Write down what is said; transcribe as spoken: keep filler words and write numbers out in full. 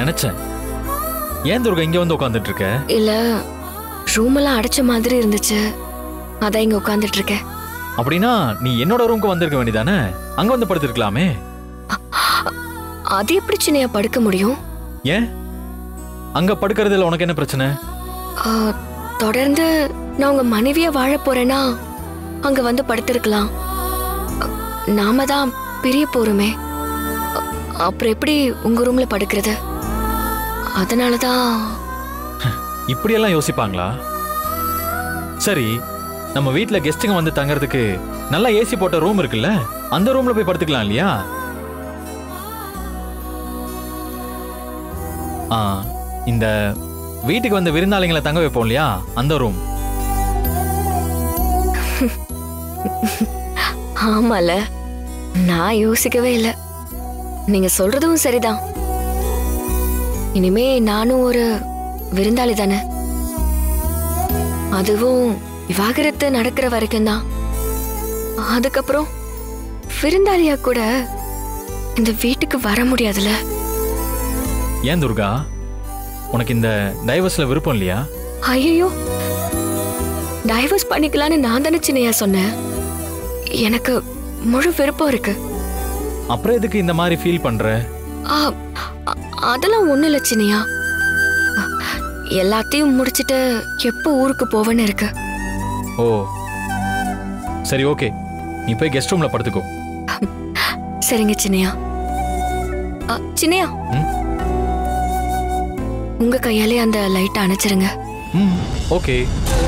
நினைச்சேன். ஏன் துர்கா இங்க வந்து உட்காந்துட்டு இருக்க? இல்ல, ரூம் எல்லாம் அடைச்ச மாதிரி இருந்துச்சு, அதான் இங்க உட்காந்துட்டு இருக்கேன். அப்படின்னா நீ என்னோட ரூமுக்கு வந்திருக்க வேண்டியதானே? அங்க வந்து படுத்திருக்கலாமே. அது எப்படி சின்னையா படுக்க முடியும்? ஏன் அங்க படுக்கிறதுல உனக்கு என்ன பிரச்சனை? தொடர்ந்து நான் உங்க மனைவியா வாழ போறேன்னா அங்க வந்து படுத்திருக்கலாம். நாம தான் பிரிய போறோமே, அப்புறம் எப்படி உங்க ரூம்ல படுக்கிறது? அதனாலதான். இப்படியெல்லாம் யோசிப்பாங்களா? சரி, நம்ம வீட்டுல கெஸ்ட்டுங்க வந்து தங்கறதுக்கு நல்லா ஏசி போட்ட ரூம் இருக்குல்ல, அந்த ரூம்ல போய் படுத்துக்கலாம் இல்லையா? ஆ, இந்த வீட்டுக்கு வந்த விருந்தாளிங்களை தங்க வைப்போம் இல்லையா, அந்த ரூம். ஆமால, நான் யோசிக்கவே இல்லை. நீங்க சொல்றதும் சரிதான். இனிமே நானும் ஒரு விருந்தாளி தானே, அதுவும் விவாகரத்து நடக்கிற வரைக்கும் தான். அதுக்கப்புறம் விருந்தாளியா கூட இந்த வீட்டுக்கு வர முடியாதுல. ஏன் துர்கா, உனக்கு இந்த டைவர்ஸ்ல விருப்பம் இல்லையா? ஐயோ, டைவர்ஸ் பண்ணிக்கலான்னு நான் தானே சின்னையா சொன்னேன். எனக்கு முழு விருப்பம் இருக்கு. அப்புறம் எதுக்கு இந்த மாதிரி ஃபீல் பண்ற? அதெல்லாம் ஒண்ணு இல்ல சின்னையா, எல்லாத்தையும் முடிச்சிட்டு எப்போ ஊருக்கு போவேன்னு இருக்கு. ஓ சரி, ஓகே, நீ போய் கெஸ்ட் ரூம்ல படுத்துக்கோ. சரிங்க சின்னையா. சின்னையா, உங்க கையாலே அந்த லைட் அணைச்சிருங்க. ம், ஓகே.